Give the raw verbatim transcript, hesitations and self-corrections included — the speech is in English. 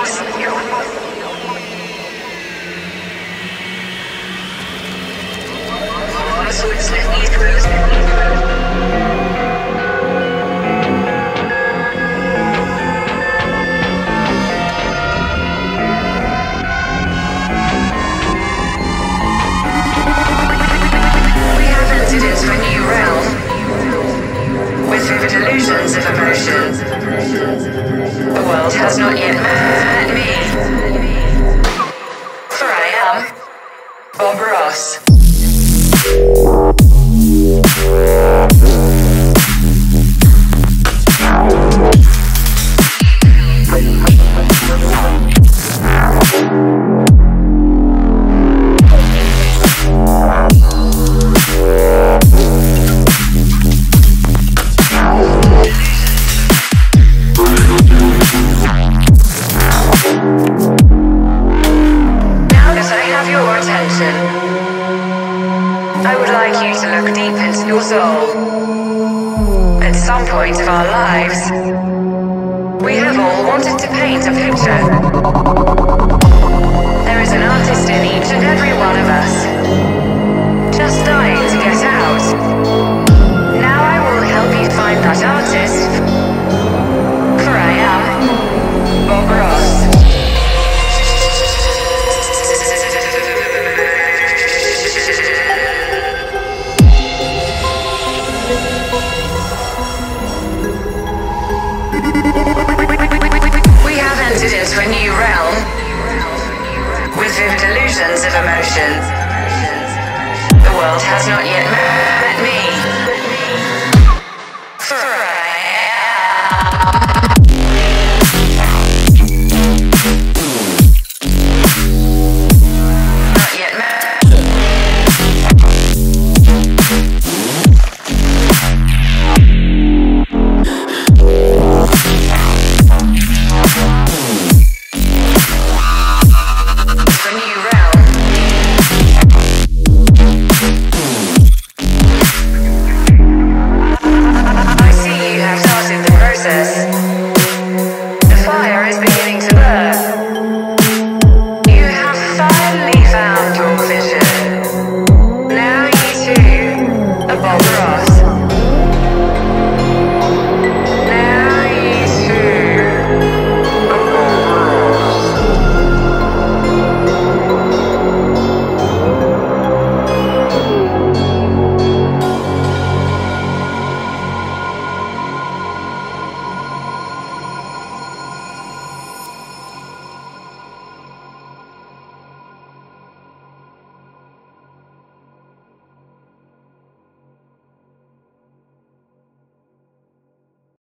bodies. We have entered into a new realm with vivid illusions of emotion. The world has not yet met me, for I am Bob Ross. I would like you to look deep into your soul. At some point of our lives, we have all wanted to paint a picture. There is an artist in each and every one of us, just dying to get out. Now I will help you find that artist, for I am Bob Ross. Into a new realm with vivid illusions of emotion. The world has not yet met me.